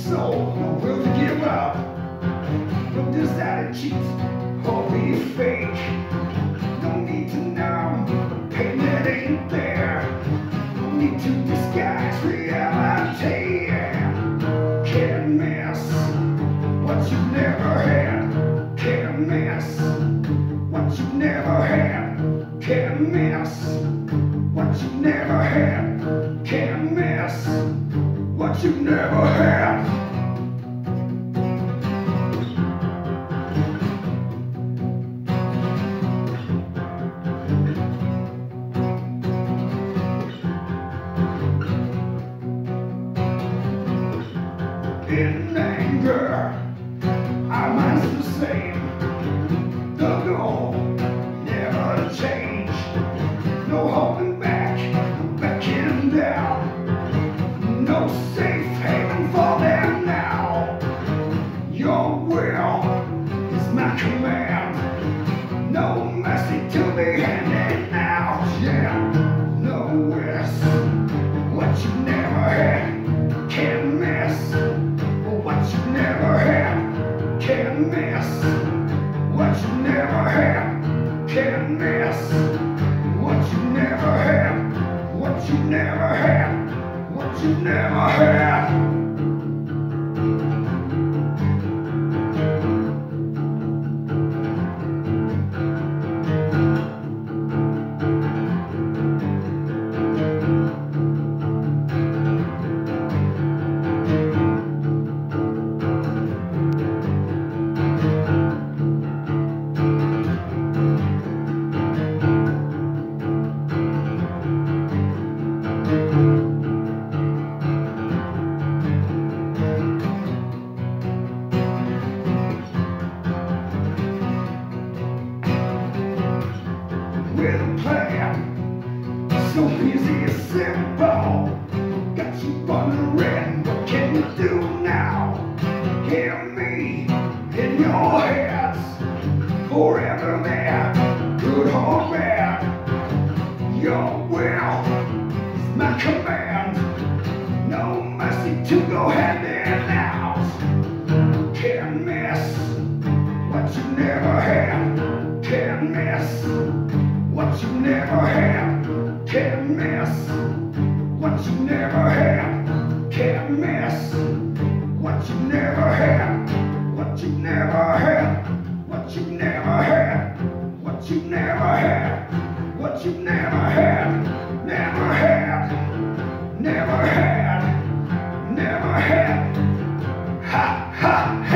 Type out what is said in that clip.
soul, no will to give up, no desire to cheat or be fake. No need to numb the pain that ain't there. No need to disguise reality. Can't miss what you never had. Can't miss what you never had. Can't miss what you never had. Can't miss what you never had. In anger, our minds are the same. The goal never to change. No holding back, no backing down. No safe haven for them now. Your will is my command. No mercy to be handed out. Yeah, no risk. What you never had, can't miss. What you never had, can't miss. What you never had, can't miss. What you never had, what you never had, what you never had. With a plan, so easy and simple. Got you wondering, what can you do now? Hear me in your heads, forever there, good or bad. Your will is my command. No mercy to go hand in out. Can't miss what you never had. Can't miss what you never had. Can't miss what you never had. Can't miss what you never had. What you never had. What you never had. What you never had. What you never had. Never had. Never had. Never had. Ha ha ha.